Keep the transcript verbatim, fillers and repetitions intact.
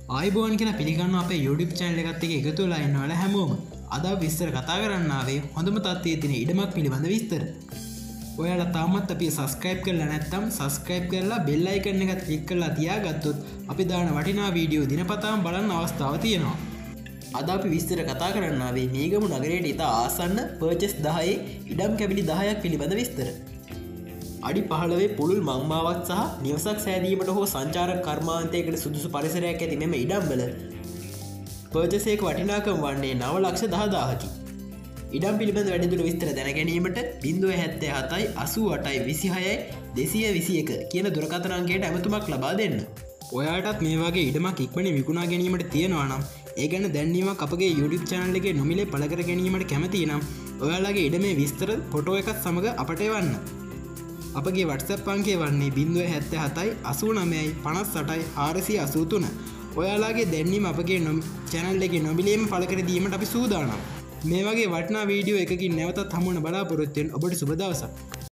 ආයිබෝන් කියලා පිළිගන්න අපේ YouTube channel එකත් එක්ක එකතු වෙලා ඉන්නවල හැමෝම. අද අපි විස්තර කතා කරන්න ආවේ හොඳම තත්ත්වයේ තියෙන ඉඩමක් පිළිබඳ විස්තර. ඔයාලා තාමත් අපි subscribe කරලා නැත්නම් subscribe කරලා bell icon එක click කරලා තියාගත්තොත් අපි දාන වටිනා වීඩියෝ දිනපතාම බලන්න අවස්ථාව තියෙනවා. අද අපි විස්තර කතා කරන්න ආවේ මේගමු නගරයට ඉතා ආසන්න purchase දහයේ ඉඩම් කැබිලි දහයක් පිළිබඳ විස්තර. අඩි පහළොවේ පුළුල් මංමාවක් සහ නිවසක් සෑදීමට හෝ සංචාරක කර්මාන්තයකට සුදුසු පරිසරයක් ඇති මෙම ඉඩම්වල පර්චස් එක වටිනාකම වන්නේ නව ලක්ෂ දහදාහකි. ඉඩම් පිළිබඳ වැඩිදුර විස්තර දැනගැනීමට බිංදුව හැත්තෑ හතයි අසූ අටයි විසිහයයි දෙසිය විසි එක කියන දුරකථන අංකයට ඇමතුමක් ලබා දෙන්න. ඔයාටත් මේ වගේ ඉඩමක් ඉක්මනින් විකුණා ගැනීමට තියෙනවා නම් ඒ ගැන දැන්වීමක් අපගේ YouTube channel එකේ නොමිලේ පළ කර ගැනීමට කැමති නම් ඔයාලගේ ඉඩමේ විස්තර ෆොටෝ එකත් සමග අපට එවන්න. අපගේ WhatsApp අංකය වන්නේ බිංදුව හැත්තෑ හතයි අසූ නවයයි පනස් අටයි හාරසිය අසූ තුන. ඔයාලාගේ දැන්වීම අපගේ channel එකේ නොමිලේම පළ කර දීමට අපි සූදානම්. මේ වගේ වටිනා වීඩියෝ එකකින් නැවතත් හමු වෙන බලාපොරොත්තු වෙන ඔබට සුබ දවසක්.